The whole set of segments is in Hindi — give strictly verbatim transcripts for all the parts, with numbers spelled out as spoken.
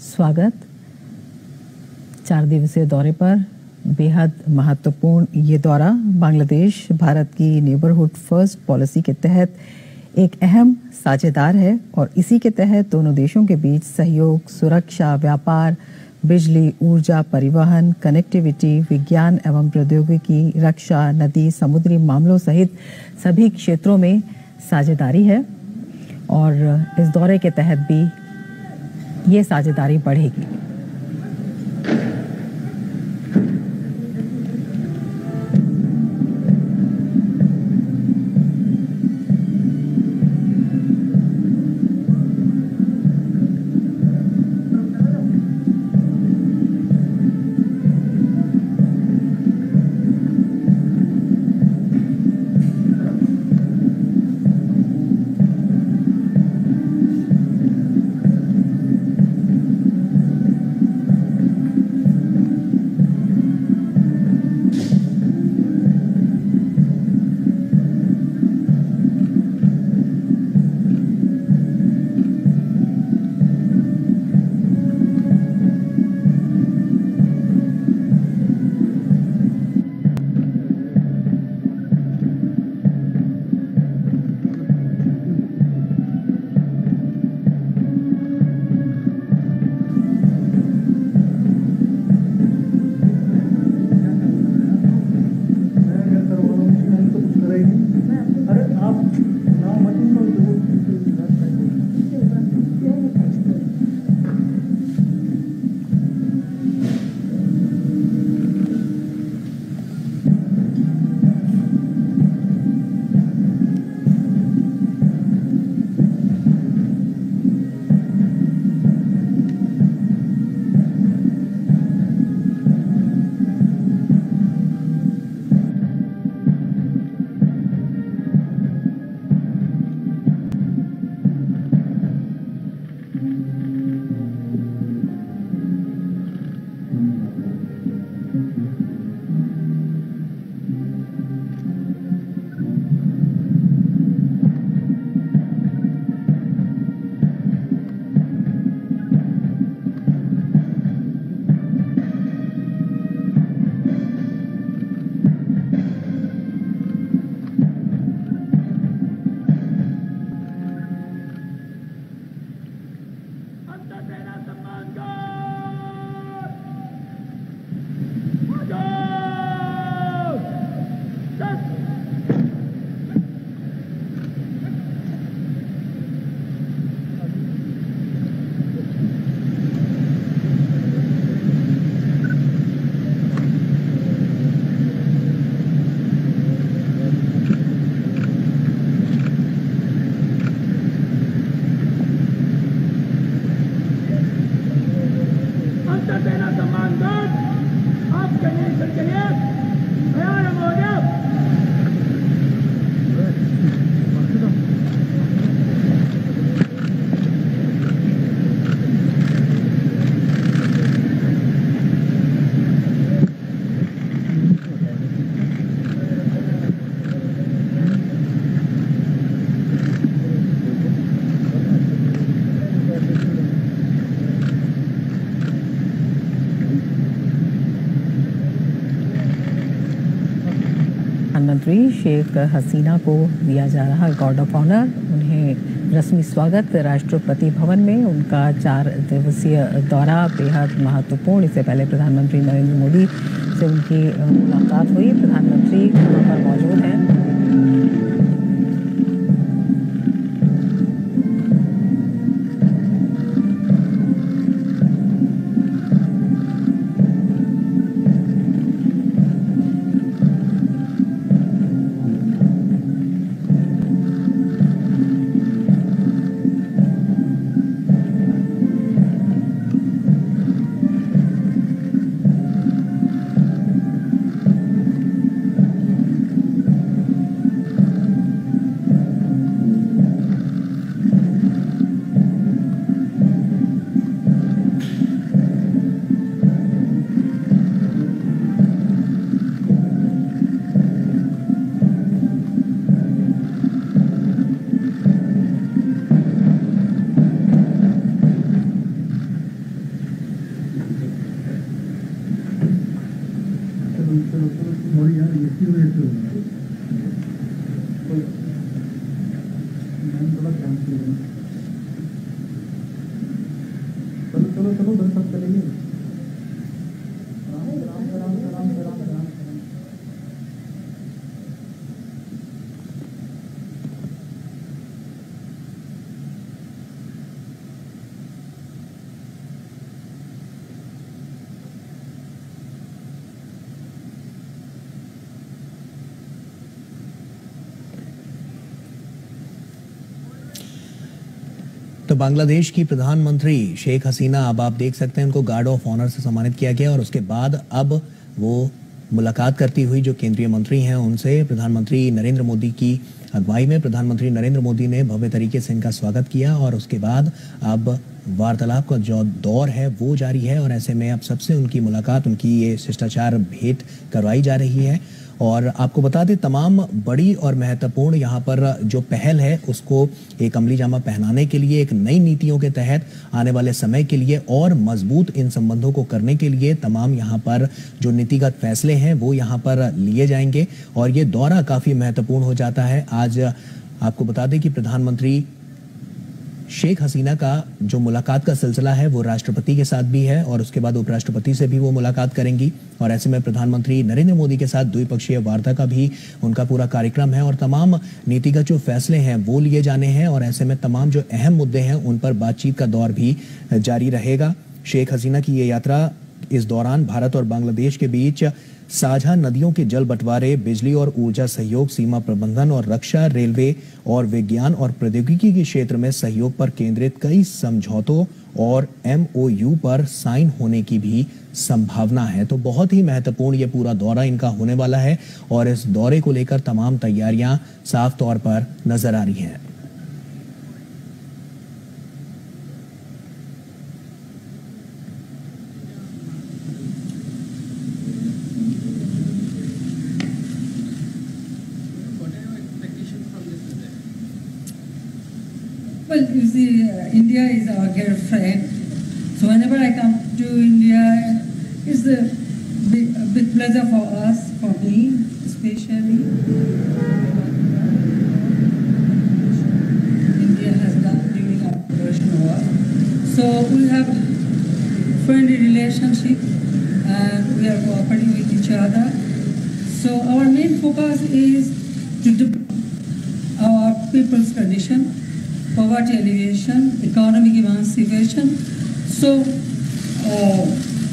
स्वागत। चार दिवसीय दौरे पर बेहद महत्वपूर्ण ये दौरा बांग्लादेश भारत की नेबरहुड फर्स्ट पॉलिसी के तहत एक अहम साझेदार है और इसी के तहत दोनों देशों के बीच सहयोग, सुरक्षा, व्यापार, बिजली, ऊर्जा, परिवहन, कनेक्टिविटी, विज्ञान एवं प्रौद्योगिकी, रक्षा, नदी, समुद्री मामलों सहित सभी क्षेत्रों में साझेदारी है और इस दौरे के तहत भी ये साझेदारी बढ़ेगी। प्रधानमंत्री शेख हसीना को दिया जा रहा गार्ड ऑफ ऑनर। उन्हें रस्मी स्वागत राष्ट्रपति भवन में। उनका चार दिवसीय दौरा बेहद महत्वपूर्ण। इससे पहले प्रधानमंत्री नरेंद्र मोदी से उनकी मुलाकात हुई। प्रधानमंत्री वहाँ पर मौजूद हैं। चलो चलो चलो दस तक चलेंगे। राम राम राम राम राम राम। तो बांग्लादेश की प्रधानमंत्री शेख हसीना, अब आप देख सकते हैं उनको गार्ड ऑफ ऑनर से सम्मानित किया गया और उसके बाद अब वो मुलाकात करती हुई जो केंद्रीय मंत्री हैं उनसे प्रधानमंत्री नरेंद्र मोदी की अगुवाई में प्रधानमंत्री नरेंद्र मोदी ने भव्य तरीके से इनका स्वागत किया और उसके बाद अब वार्तालाप का जो दौर है वो जारी है और ऐसे में अब सबसे उनकी मुलाकात, उनकी ये शिष्टाचार भेंट करवाई जा रही है। और आपको बता दें तमाम बड़ी और महत्वपूर्ण यहाँ पर जो पहल है उसको एक अमली जामा पहनाने के लिए, एक नई नीतियों के तहत आने वाले समय के लिए और मजबूत इन संबंधों को करने के लिए तमाम यहाँ पर जो नीतिगत फैसले हैं वो यहाँ पर लिए जाएंगे और ये दौरा काफी महत्वपूर्ण हो जाता है। आज आपको बता दें कि प्रधानमंत्री शेख हसीना का जो मुलाकात का सिलसिला है वो राष्ट्रपति के साथ भी है और उसके बाद उपराष्ट्रपति से भी वो मुलाकात करेंगी और ऐसे में प्रधानमंत्री नरेंद्र मोदी के साथ द्विपक्षीय वार्ता का भी उनका पूरा कार्यक्रम है और तमाम नीतिगत जो फैसले हैं वो लिए जाने हैं और ऐसे में तमाम जो अहम मुद्दे हैं उन पर बातचीत का दौर भी जारी रहेगा। शेख हसीना की ये यात्रा इस दौरान भारत और बांग्लादेश के बीच साझा नदियों के जल बंटवारे, बिजली और ऊर्जा सहयोग, सीमा प्रबंधन और रक्षा, रेलवे और विज्ञान और प्रौद्योगिकी के क्षेत्र में सहयोग पर केंद्रित कई समझौतों और एमओयू पर साइन होने की भी संभावना है। तो बहुत ही महत्वपूर्ण ये पूरा दौरा इनका होने वाला है और इस दौरे को लेकर तमाम तैयारियां साफ तौर पर नजर आ रही हैं। Well, you see, uh, India is our dear friend. So whenever I come to India, it's a big, a big pleasure for us, for me especially. India has done during our Operation War. So we have friendly relationship and we are cooperating with each other. So our main focus is to develop our people's condition, poverty alleviation, economic emancipation. So, uh,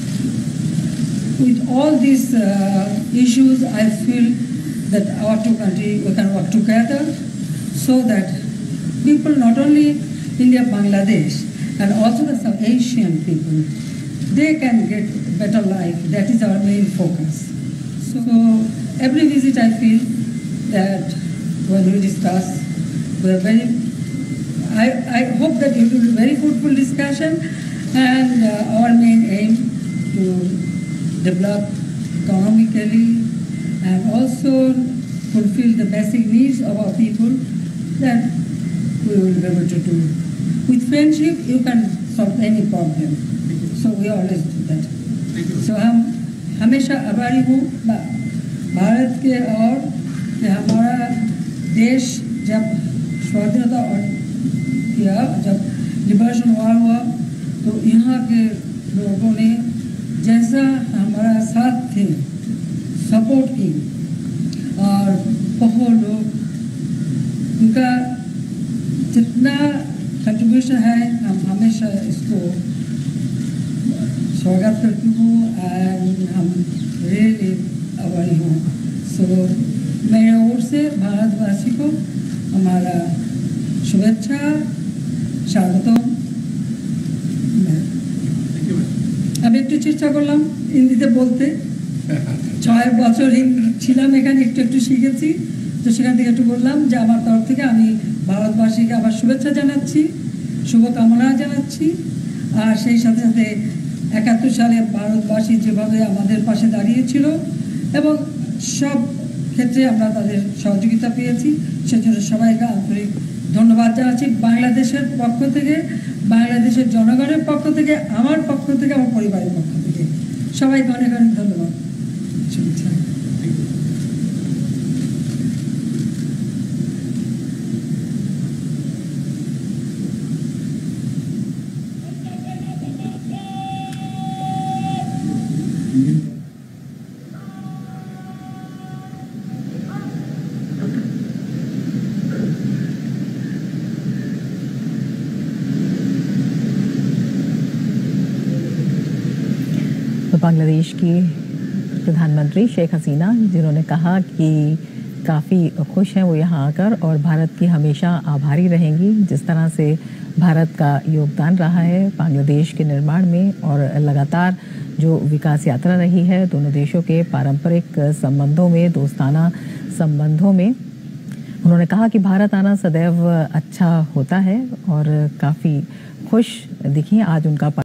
with all these uh, issues, I feel that our two countries, we can work together so that people, not only India, Bangladesh, and also the South Asian people, they can get better life. That is our main focus. So, every visit I feel that when we discuss, we are very I, I hope that it will be a very fruitful discussion and uh, our main aim to develop economically and also fulfill the basic needs of our people that we will be able to do. With friendship, you can solve any problem. So we always do that. So हम हमेशा आभारी हूँ भारत के और कि हमारा देश जब स्वाधीनता और किया, जब लिबरेशन वार हुआ तो यहाँ के लोगों ने जैसा हमारा साथ थे, सपोर्ट की और बहुत लोग उनका जितना कंट्रीब्यूशन है हम हमेशा इसको स्वागत करती हूँ एंड हम रियली आभारी हूँ। सो मेरे ओर से भारतवासी को हमारा शुभेच्छा, স্বাগতম। আমি একটু চেষ্টা করলাম হিন্দিতে বলতে, ছয় বছর ছিলাম এখানে, একটু একটু শিখেছি, তো সেখান থেকে একটু বললাম যে আমার তরফ থেকে আমি ভারতবাসীকে আবার শুভেচ্ছা জানাচ্ছি, শুভকামনা জানাচ্ছি। আর সেই সাথে সাথে একাত্তর সালে ভারতবাসী যেভাবে আমাদের পাশে দাঁড়িয়েছিল এবং সব ক্ষেত্রে আমরা তাদের সহযোগিতা পেয়েছি, সেজন্য সবাইকে আন্তরিক ধন্যবাদ জানাচ্ছি বাংলাদেশের পক্ষ থেকে, বাংলাদেশের জনগণের পক্ষ থেকে, আমার পক্ষ থেকে, আমার পরিবারের পক্ষ থেকে সবাইকে অনেক অনেক ধন্যবাদ। बांग्लादेश की प्रधानमंत्री शेख हसीना, जिन्होंने कहा कि काफ़ी खुश हैं वो यहाँ आकर और भारत की हमेशा आभारी रहेंगी जिस तरह से भारत का योगदान रहा है बांग्लादेश के निर्माण में और लगातार जो विकास यात्रा रही है दोनों देशों के पारंपरिक संबंधों में, दोस्ताना संबंधों में। उन्होंने कहा कि भारत आना सदैव अच्छा होता है और काफ़ी खुश दिखी आज उनका